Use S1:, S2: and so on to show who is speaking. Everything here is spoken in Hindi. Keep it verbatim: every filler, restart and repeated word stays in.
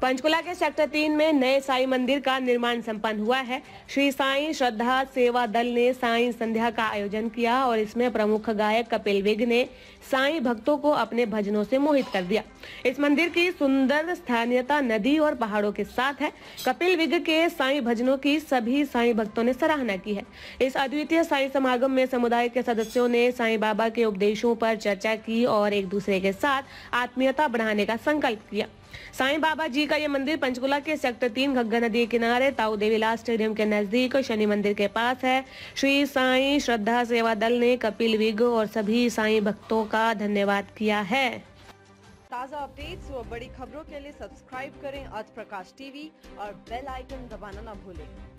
S1: पंचकुला के सेक्टर तीन में नए साईं मंदिर का निर्माण संपन्न हुआ है। श्री साईं श्रद्धा सेवा दल ने साईं संध्या का आयोजन किया और इसमें प्रमुख गायक कपिल विग ने साईं भक्तों को अपने भजनों से मोहित कर दिया। इस मंदिर की सुंदर स्थानीयता नदी और पहाड़ों के साथ है। कपिल विग के साईं भजनों की सभी साईं भक्तों ने सराहना की है। इस अद्वितीय साईं समागम में समुदाय के सदस्यों ने साईं बाबा के उपदेशों पर चर्चा की और एक दूसरे के साथ आत्मीयता बढ़ाने का संकल्प किया। साईं बाबा जी का ये मंदिर पंचकुला के सेक्टर तीन घग्गर नदी के किनारे ताऊ देवीलाल स्टेडियम के नजदीक शनि मंदिर के पास है। श्री साईं श्रद्धा सेवा दल ने कपिल विग और सभी साईं भक्तों का धन्यवाद किया है।
S2: ताज़ा अपडेट्स व बड़ी खबरों के लिए सब्सक्राइब करें आज प्रकाश टीवी और बेल आइकन दबाना न भूलें।